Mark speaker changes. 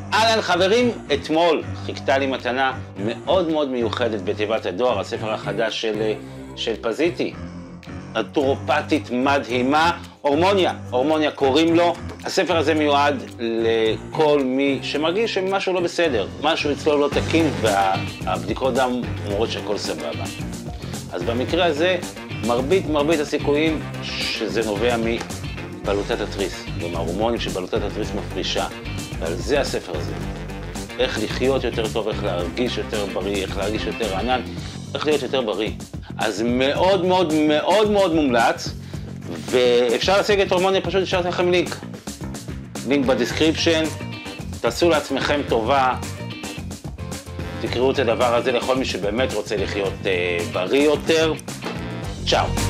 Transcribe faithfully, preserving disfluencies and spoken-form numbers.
Speaker 1: אהלן חברים, אתמול חיכתה לי מתנה מאוד מאוד מיוחדת בתיבת הדואר, הספר החדש של, של פזיטי. נטורופטית מדהימה, הורמוניה, הורמוניה קוראים לו. הספר הזה מיועד לכל מי שמרגיש שמשהו לא בסדר, משהו אצלו לא תקין והבדיקות דם אומרות שהכל סבבה. אז במקרה הזה מרבית מרבית הסיכויים שזה נובע מבלוטת התריס, ומההורמונים שבלוטת התריס מפרישה. ועל זה הספר הזה. איך לחיות יותר טוב, איך להרגיש יותר בריא, איך להרגיש יותר ענן, איך להיות יותר בריא. אז מאוד מאוד מאוד מאוד מומלץ, ואפשר להשיג את הורמוניה, פשוט נשאר לכם לינק. לינק בדיסקריפשן, תעשו לעצמכם טובה, תקראו את הדבר הזה לכל מי שבאמת רוצה לחיות אה, בריא יותר. צ'או.